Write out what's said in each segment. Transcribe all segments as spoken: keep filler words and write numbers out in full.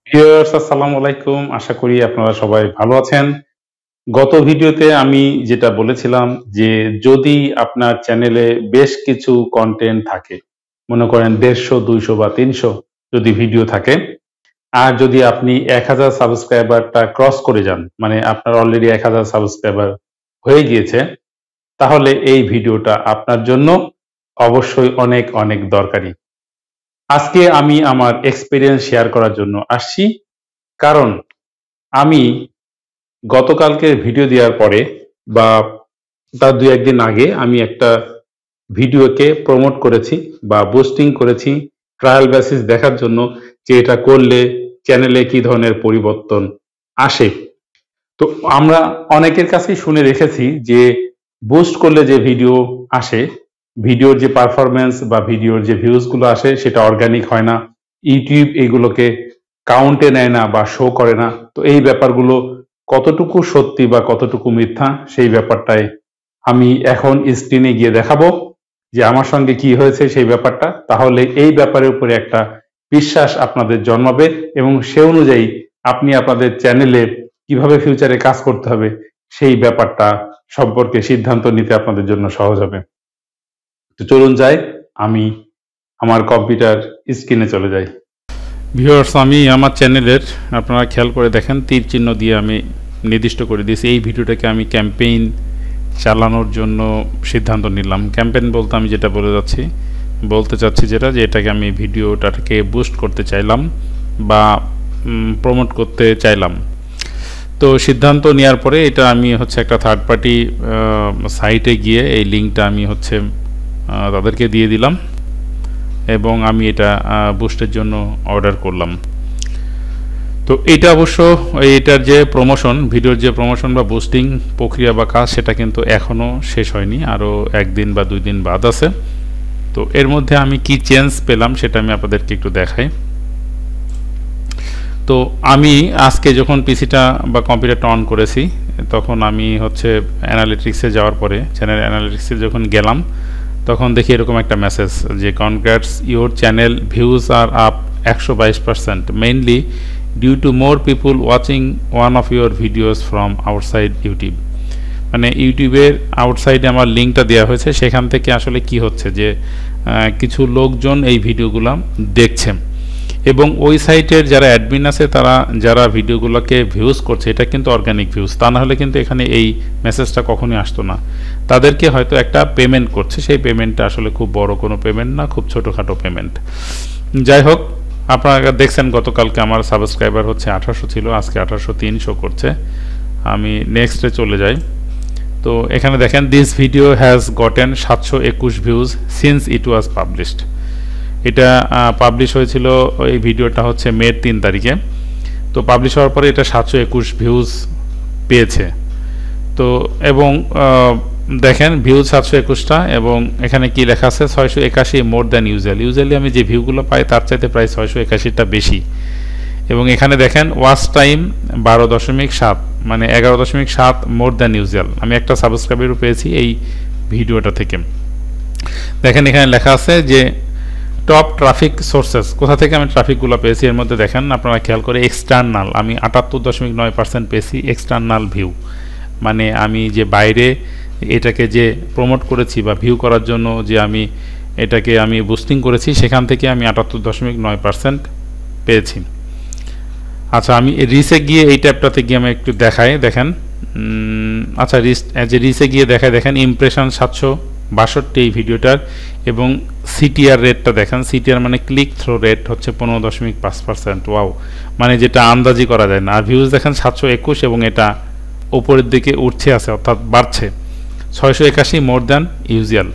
Viewers আসসালামু আলাইকুম। আশা করি আপনারা সবাই ভালো আছেন। গত ভিডিওতে আমি যেটা বলেছিলাম যে যদি আপনার চ্যানেলে বেশ কিছু কন্টেন্ট থাকে, মনে করেন দেড়শো, দুইশো বা তিনশো যদি ভিডিও থাকে, আর যদি আপনি এক হাজার সাবস্ক্রাইবারটা ক্রস করে যান, মানে আপনার অলরেডি এক হাজার সাবস্ক্রাইবার হয়ে গিয়েছে, তাহলে এই ভিডিওটা আপনার জন্য অবশ্যই অনেক অনেক দরকারি। আজকে আমি আমার এক্সপেরিয়েন্স শেয়ার করার জন্য আসছি, কারণ আমি গতকালকে ভিডিও দেওয়ার পরে বা তার দুই একদিন আগে আমি একটা ভিডিওকে প্রমোট করেছি বা বুস্টিং করেছি ট্রায়াল বেসিস দেখার জন্য যে এটা করলে চ্যানেলে কি ধরনের পরিবর্তন আসে। তো আমরা অনেকের কাছেই শুনে রেখেছি যে বুস্ট করলে যে ভিডিও আসে, ভিডিওর যে পারফরমেন্স বা ভিডিওর যে ভিউজগুলো আসে সেটা অর্গানিক হয় না, ইউটিউব এগুলোকে কাউন্টে নেয় না বা শো করে না। তো এই ব্যাপারগুলো কতটুকু সত্যি বা কতটুকু মিথ্যা সেই ব্যাপারটাই আমি এখন স্ক্রিনে গিয়ে দেখাবো যে আমার সঙ্গে কি হয়েছে সেই ব্যাপারটা। তাহলে এই ব্যাপারের উপরে একটা বিশ্বাস আপনাদের জন্মাবে এবং সে অনুযায়ী আপনি আপনাদের চ্যানেলে কিভাবে ফিউচারে কাজ করতে হবে সেই ব্যাপারটা সম্পর্কে সিদ্ধান্ত নিতে আপনাদের জন্য সহজ হবে। তো চলুন যাই, আমি আমার কম্পিউটার স্ক্রিনে চলে যাই। ভিউয়ার্স, আমি আমার চ্যানেলের আপনারা খেয়াল করে দেখেন তীর চিহ্ন দিয়ে আমি নির্দিষ্ট করে দিয়েছি এই ভিডিওটাকে আমি ক্যাম্পেইন চালানোর জন্য সিদ্ধান্ত নিলাম। ক্যাম্পেইন বলতে আমি যেটা বলে যাচ্ছি বলতে চাচ্ছি যেটা যে এটাকে আমি ভিডিওটাকে বুস্ট করতে চাইলাম বা প্রমোট করতে চাইলাম। তো সিদ্ধান্ত নেওয়ার পরে এটা আমি হচ্ছে একটা থার্ড পার্টি সাইটে গিয়ে এই লিঙ্কটা আমি হচ্ছে তাদেরকে দিয়ে দিলাম এবং আমি এটা বুস্টের জন্য অর্ডার করলাম। তো এটা অবশ্য এটার যে প্রমোশন, ভিডিওর যে প্রমোশন বা বুস্টিং প্রক্রিয়া বা কাজ সেটা কিন্তু এখনও শেষ হয়নি, আরও একদিন বা দুই দিন বাদ আছে। তো এর মধ্যে আমি কি চেঞ্জ পেলাম সেটা আমি আপনাদেরকে একটু দেখাই। তো আমি আজকে যখন পিসিটা বা কম্পিউটারটা অন করেছি তখন আমি হচ্ছে অ্যানালিটিক্সে যাওয়ার পরে চ্যানেল অ্যানালিটিক্সে যখন গেলাম তখন দেখি এরকম একটা মেসেজ যে congrats, your channel views are up একশো বাইশ percent mainly due to more people watching one of your videos from outside YouTube. মানে ইউটিউবের আউটসাইডে আমার লিঙ্কটা দেওয়া হয়েছে, সেখান থেকে আসলে কি হচ্ছে যে কিছু লোকজন এই ভিডিওগুলো দেখছে এবং ওই সাইটের যারা অ্যাডমিন আছে তারা যারা ভিডিওগুলোকে ভিউজ করছে এটা কিন্তু অর্গানিক ভিউজ, তা না হলে কিন্তু এখানে এই মেসেজটা কখনোই আসতো না। তাদেরকে হয়তো একটা পেমেন্ট করছে, সেই পেমেন্টটা আসলে খুব বড় কোনো পেমেন্ট না, খুব ছোটোখাটো পেমেন্ট। যাই হোক, আপনারা দেখছেন গতকালকে আমার সাবস্ক্রাইবার হচ্ছে আঠারোশো ছিল, আজকে আঠারোশো তিনশো করছে। আমি নেক্সটে চলে যাই। তো এখানে দেখেন দিস ভিডিও হ্যাজ গটেন সাতশো একুশ views since it was published. এটা পাবলিশ হয়েছিল, এই ভিডিওটা হচ্ছে মের তিন তারিখে। তো পাবলিশ হওয়ার পরে এটা সাতশো একুশ ভিউজ পেয়েছে। তো এবং দেখেন ভিউজ সাতশো একুশটা এবং এখানে কি লেখা আছে ছয়শো একাশি মোর দ্যান ইউজুয়াল। ইউজুয়ালি আমি যে ভিউগুলো পাই তার চাইতে প্রায় ছয়শো একাশিটা বেশি। এবং এখানে দেখেন ওয়াচ টাইম বারো দশমিক সাত, মানে এগারো দশমিক সাত মোর দ্যান ইউজুয়াল। আমি একটা সাবস্ক্রাইবারও পেয়েছি এই ভিডিওটা থেকে। দেখেন এখানে লেখা আছে যে টপ ট্রাফিক সোর্সেস, কোথা থেকে আমি ট্রাফিকগুলো পেয়েছি এর মধ্যে দেখেন আপনারা খেয়াল করে এক্সটার্নাল আমি আটাত্তর দশমিক নয় পার্সেন্ট পেয়েছি এক্সটার্নাল ভিউ, মানে আমি যে বাইরে এটাকে যে প্রমোট করেছি বা ভিউ করার জন্য যে আমি এটাকে আমি বুস্টিং করেছি সেখান থেকে আমি আটাত্তর দশমিক নয় পার্সেন্ট পেয়েছি। আচ্ছা, আমি রিসে গিয়ে এই ট্যাবটাতে গিয়ে আমি একটু দেখাই। দেখেন আচ্ছা রিস যে রিসে গিয়ে দেখায় দেখেন ইমপ্রেশন সাতশো বাষট্টি এই ভিডিওটার এবং সিটিআর রেটটা দেখেন, সিটিআর মানে ক্লিক থ্রো রেট হচ্ছে পনেরো দশমিক পাঁচ পার্সেন্ট। ওয়াও, মানে যেটা আন্দাজি করা যায় না। আর ভিউজ দেখেন সাতশো একুশ এবং এটা ওপরের দিকে উঠছে আছে, অর্থাৎ বাড়ছে। ছয়শো একাশি মোর দ্যান ইউজুয়াল।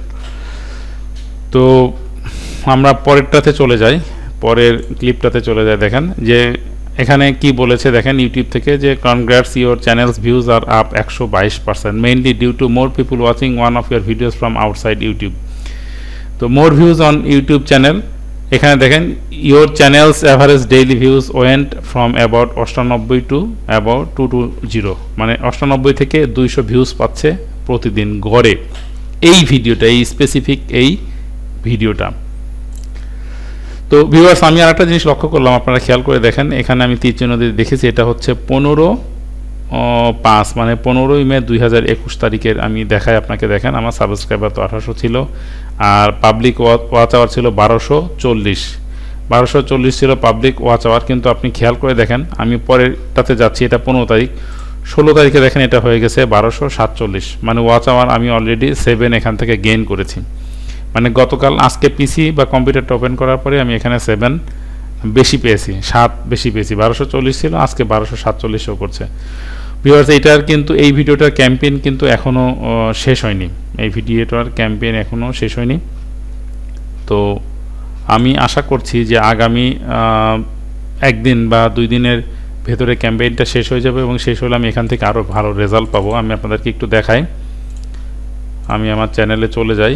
তো আমরা পরেরটাতে চলে যাই, পরের ক্লিপটাতে চলে যাই। দেখেন যে এখানে কি বলেছে দেখেন ইউটিউব থেকে যে congrats, your channel's views are up একশো বাইশ percent mainly due to more people watching one of your videos from outside YouTube. তো more views on YouTube channel, এখানে দেখেন your channel's average daily views went from about অষ্টানব্বই to about two two zero, মানে অষ্টানব্বই থেকে দুইশো views পাচ্ছে প্রতিদিন গড়ে এই ভিডিওটা, এই স্পেসিফিক এই ভিডিওটা। তো ভিউয়ার্স আমি আর একটা জিনিস লক্ষ্য করলাম, আপনারা খেয়াল করে দেখেন, এখানে আমি তীর চিহ্ন দিয়ে দেখেছি এটা হচ্ছে পনেরো পাঁচ মানে পনেরোই মে দুই হাজার একুশ তারিখের আমি দেখাই আপনাকে। দেখেন আমার সাবস্ক্রাইবার তো আঠারোশো ছিল, আর পাবলিক ওয়াচ আওয়ার ছিল বারোশো চল্লিশ বারোশো চল্লিশ ছিল পাবলিক ওয়াচ আওয়ার। কিন্তু আপনি খেয়াল করে দেখেন আমি পরেরটাতে যাচ্ছি, এটা পনেরো তারিখ, ষোলো তারিখে দেখেন এটা হয়ে গেছে বারোশো সাতচল্লিশ, মানে ওয়াচ আওয়ার আমি অলরেডি সেভেন এখান থেকে গেইন করেছি। মানে গতকাল আজকে পিসি বা কম্পিউটারটা ওপেন করার পরে আমি এখানে সেভেন বেশি পেয়েছি, সাত বেশি পেয়েছি। বারোশো চল্লিশ ছিল, আজকে বারোশো সাতচল্লিশও করছে। ভিউয়ার্স এইটার কিন্তু এই ভিডিওটার ক্যাম্পেইন কিন্তু এখনও শেষ হয়নি, এই ভিডিওটার ক্যাম্পেইন এখনও শেষ হয়নি। তো আমি আশা করছি যে আগামী একদিন বা দুই দিনের ভেতরে ক্যাম্পেইনটা শেষ হয়ে যাবে, এবং শেষ হলে আমি এখান থেকে আরও ভালো রেজাল্ট পাবো। আমি আপনাদেরকে একটু দেখাই, আমি আমার চ্যানেলে চলে যাই।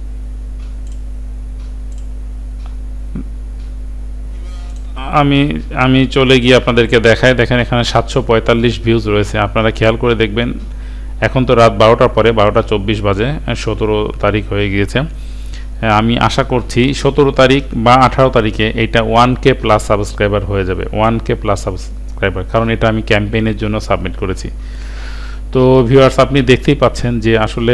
আমি আমি চলে গিয়ে আপনাদেরকে দেখাই। দেখেন এখানে সাতশো পঁয়তাল্লিশ ভিউজ রয়েছে, আপনারা খেয়াল করে দেখবেন। এখন তো রাত বারোটার পরে, বারোটা চব্বিশ বাজে, সতেরো তারিখ হয়ে গিয়েছে। আমি আশা করছি সতেরো তারিখ বা আঠারো তারিখে এটা ওয়ান কে প্লাস সাবস্ক্রাইবার হয়ে যাবে, ওয়ান কে প্লাস সাবস্ক্রাইবার, কারণ এটা আমি ক্যাম্পেইনের জন্য সাবমিট করেছি। তো ভিউয়ার্স আপনি দেখতেই পাচ্ছেন যে আসলে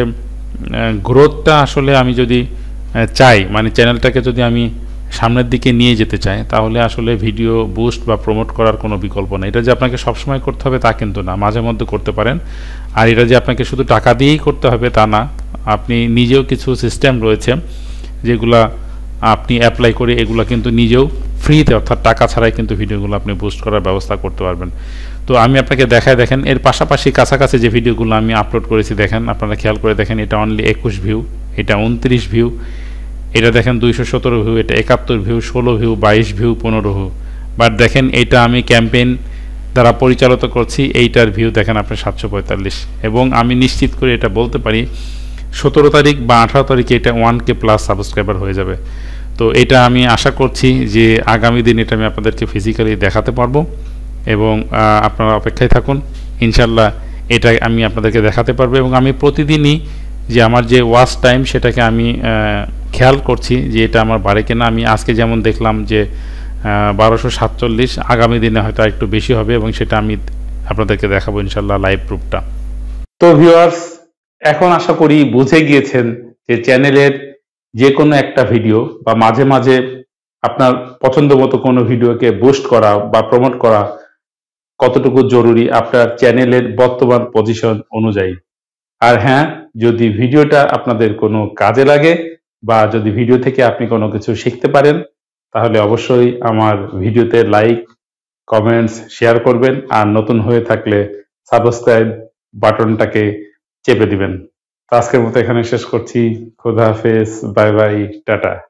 গ্রোথটা আসলে আমি যদি চাই, মানে চ্যানেলটাকে যদি আমি সামনের দিকে নিয়ে যেতে চাই, তাহলে আসলে ভিডিও বুস্ট বা প্রমোট করার কোনো বিকল্প নেই। এটা যে আপনাকে সবসময় করতে হবে তা কিন্তু না, মাঝে মধ্যে করতে পারেন। আর এটা যে আপনাকে শুধু টাকা দিয়েই করতে হবে তা না, আপনি নিজেও কিছু সিস্টেম রয়েছে যেগুলা আপনি অ্যাপ্লাই করে এগুলো কিন্তু নিজেও ফ্রিতে, অর্থাৎ টাকা ছাড়াই কিন্তু ভিডিওগুলো আপনি বুস্ট করার ব্যবস্থা করতে পারবেন। তো আমি আপনাকে দেখাই, দেখেন এর পাশাপাশি কাছাকাছি যে ভিডিওগুলো আমি আপলোড করেছি, দেখেন আপনারা খেয়াল করে দেখেন, এটা অনলি একুশ ভিউ, এটা উনত্রিশ ভিউ, এটা দেখেন দুইশো সতেরো ভিউ, এটা একাত্তর ভিউ, ষোলো ভিউ, বাইশ ভিউ, পনেরো ভিউ। বাট দেখেন এটা আমি ক্যাম্পেইন দ্বারা পরিচালিত করছি, এইটার ভিউ দেখেন আপনি সাতশো পঁয়তাল্লিশ, এবং আমি নিশ্চিত করে এটা বলতে পারি সতেরো তারিখ বা আঠারো তারিখে এটা ওয়ান কে প্লাস সাবস্ক্রাইবার হয়ে যাবে। তো এটা আমি আশা করছি যে আগামী দিন এটা আমি আপনাদেরকে ফিজিক্যালি দেখাতে পারবো, এবং আপনারা অপেক্ষায় থাকুন, ইনশাল্লাহ এটা আমি আপনাদেরকে দেখাতে পারবো। এবং আমি প্রতিদিনই যে আমার যে ওয়াচ টাইম সেটাকে আমি খেয়াল করছি যে এটা আমার বাড়ে কিনা। আমি আজকে যেমন দেখলাম যে বারোশো সাতচল্লিশ, আগামী দিনে হয়তো একটু বেশি হবে, এবং সেটা আমি আপনাদেরকে দেখাবো ইনশাল্লাহ লাইভ প্রুফটা। তো ভিউয়ার্স এখন আশা করি বুঝে গিয়েছেন যে চ্যানেলের যে কোনো একটা ভিডিও বা মাঝে মাঝে আপনার পছন্দ মতো কোনো ভিডিওকে বুস্ট করা বা প্রমোট করা কতটুকু জরুরি আপনার চ্যানেলের বর্তমান পজিশন অনুযায়ী। আর হ্যাঁ, যদি ভিডিওটা আপনাদের কোনো কাজে লাগে বা যদি ভিডিও থেকে আপনি কোনো কিছু শিখতে পারেন, তাহলে অবশ্যই আমার ভিডিওতে লাইক, কমেন্টস, শেয়ার করবেন। আর নতুন হয়ে থাকলে সাবস্ক্রাইব বাটনটাকে চেপে দিবেন। তো আজকের মতো এখানে শেষ করছি। খোদা হাফেজ, বাই বাই, টাটা।